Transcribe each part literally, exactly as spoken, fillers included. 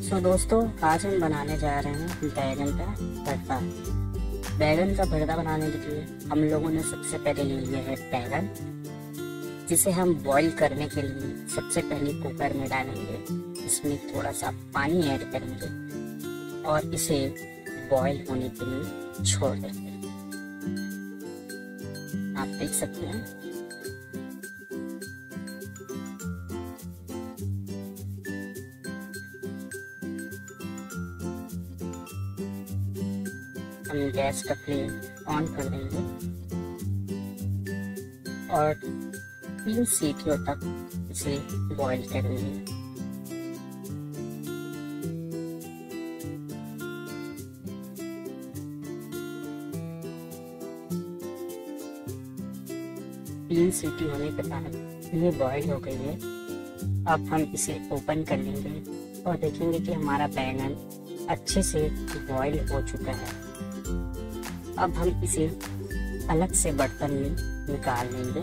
सो दोस्तों, आज हम बनाने जा रहे हैं बैगन का भरता। बैगन का भरता बनाने के लिए हम लोगों ने सबसे पहले ले लिया है बैगन, जिसे हम बॉईल करने के लिए सबसे पहले कुकर में डालेंगे। इसमें थोड़ा सा पानी ऐड करेंगे और इसे बॉईल होने के लिए छोड़ देंगे। आप देख सकते हैं हम गैस का फ्लेम ऑन कर देंगे और तीन सीटियों तक इसे बॉईल करेंगे। तीन सीटी होने के बाद ये बॉईल हो गई है। अब हम इसे ओपन कर लेंगे और देखेंगे कि हमारा बैंगन अच्छे से बॉईल हो चुका है। अब हम इसे अलग से बर्तन में निकाल लेंगे।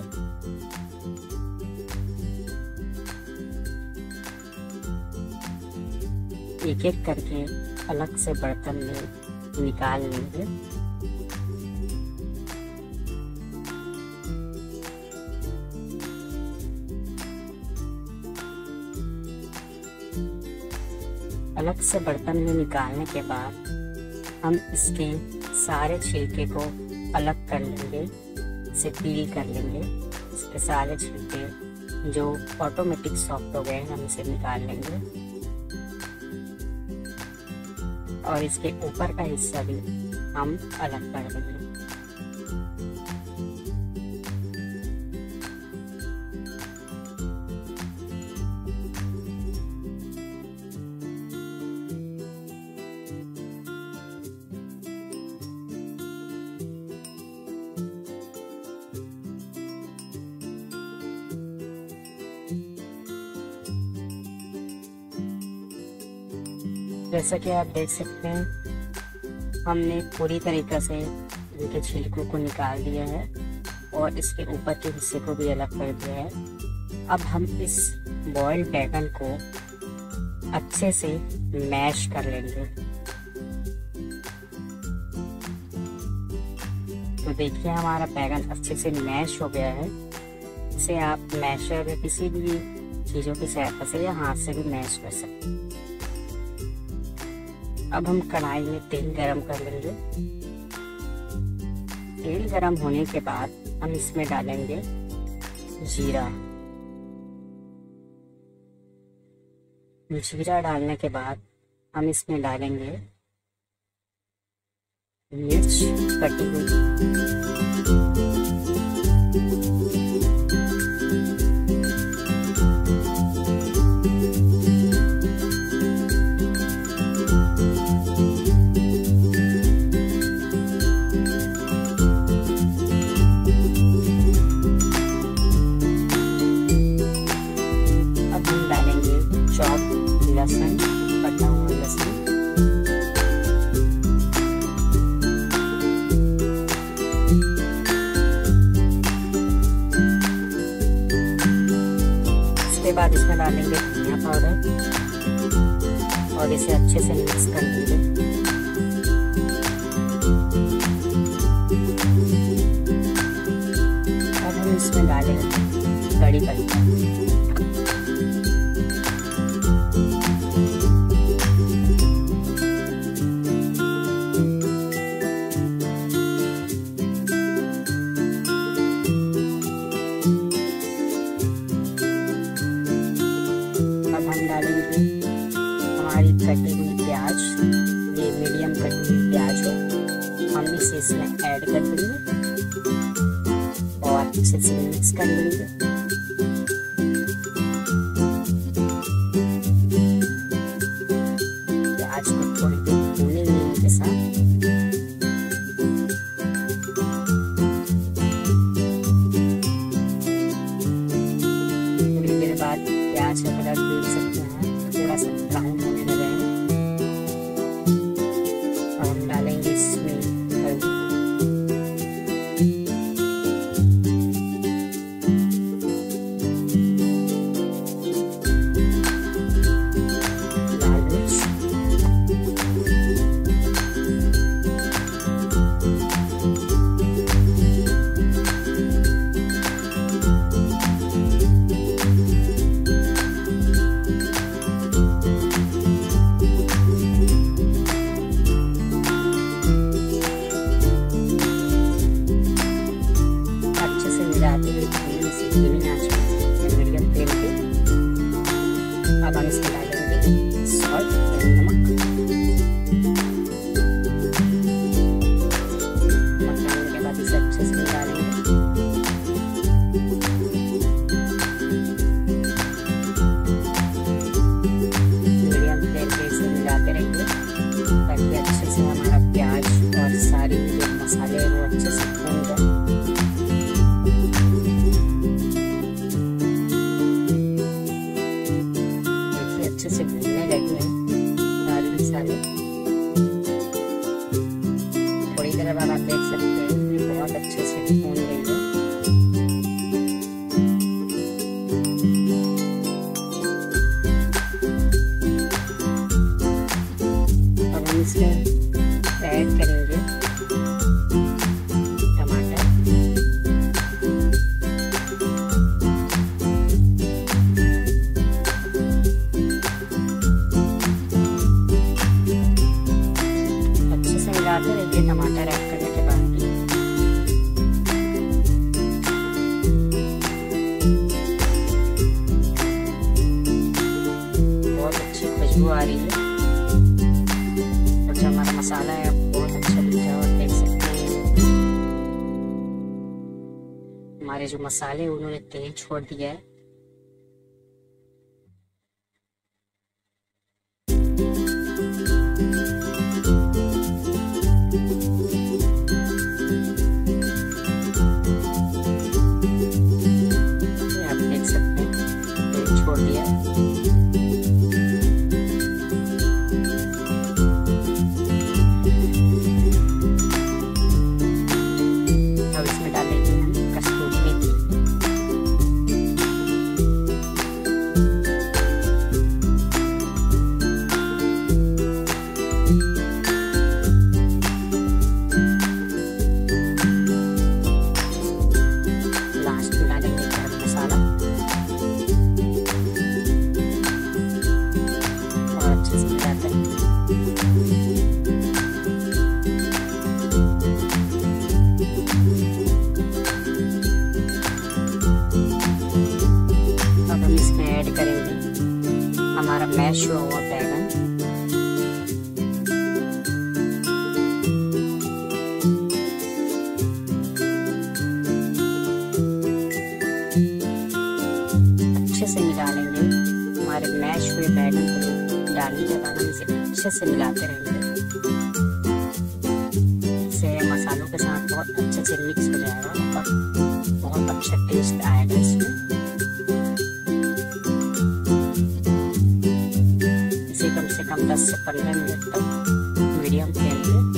एक एक करके अलग से बर्तन में निकाल लेंगे। अलग से बर्तन में निकालने के बाद हम इसके सारे छिलके को अलग कर लेंगे, इसे पील कर लेंगे। इसके सारे छिलके जो ऑटोमेटिक सॉफ्ट हो गए हैं हम इसे निकाल लेंगे और इसके ऊपर का हिस्सा भी हम अलग कर देंगे। जैसा कि आप देख सकते हैं, हमने पूरी तरीक़े से इनके छिलकों को निकाल दिया है और इसके ऊपर के हिस्से को भी अलग कर दिया है। अब हम इस बॉइल्ड बैगन को अच्छे से मैश कर लेंगे। तो देखिए, हमारा बैगन अच्छे से मैश हो गया है। इसे आप मैशर या किसी भी चीज़ों की सहायता से या हाथ से भी मैश कर सकते हैं। अब हम कढ़ाई में तेल गरम कर लेंगे। तेल गरम होने के बाद हम इसमें डालेंगे जीरा। जीरा डालने के बाद हम इसमें डालेंगे मिर्च कटी हुई। लहसुन, कटा हुआ लहसुन, इसके बाद इसमें डालेंगे धनिया पाउडर और इसे अच्छे से मिक्स कर देंगे। अब हम इसमें डालेंगे कड़ी पत्ता। डालेंगे हमारी कटी हुई प्याज, ये मीडियम कटी हुई प्याज है। हम इसे इसमें ऐड कर देंगे और इसे मिक्स कर लेंगे। प्याज को थोड़ी देर भूने लेने के साथ थोड़ी देर बाद प्याज का कलर देख सकते हैं थोड़ा सा ब्राउन होने लगा है और हम डालेंगे इसमें हल्दी। जाते हुए धीमी से धीमी आंच में मीडियम फ्लेम पे। अब हम इसमें डालेंगे सॉल्ट यानी नमक। नमक डालने के बाद इसे अच्छे से मिलाएंगे। मीडियम फ्लेम पे इसे मिलाते रहेंगे ताकि अच्छे से हमारा प्याज और सारी जो मसाले हैं वो अच्छे से भून जाए। देखिए अच्छे से भूनने लगे हैं सारे मसाले। थोड़ी देर बाद आप देख सकते हैं ये बहुत अच्छे से भून गई है। अब हम इसमें ऐड करेंगे टमाटर। अच्छे से मिलाते रहिए टमाटर ऐड करने के बाद भी। बहुत अच्छी खुशबू आ रही है और जो हमारा मसाला है बहुत अच्छा दिख रहा है। और देख सकते हैं हमारे जो मसाले उन्होंने तेल छोड़ दिया है। आप देख सकते हैं तेल छोड़ दिया है। अब इसमें डालेंगे हम कस्तूरी मेथी। लास्ट में डालेंगे गरम मसाला और अच्छे से मिलाते हैं। अब हम इसमें ऐड करेंगे हमारा मैश हुआ बैगन। अच्छे से मिला लेंगे। हमारे मैश हुए बैगन को डालने के बाद हम इसे अच्छे से मिलाते रहेंगे। इससे मसालों के साथ बहुत अच्छे से मिक्स हो जाएगा और बहुत अच्छा टेस्ट आएगा इसमें। इसे कम से कम दस से पंद्रह मिनट तक मीडियम फ्लेम पे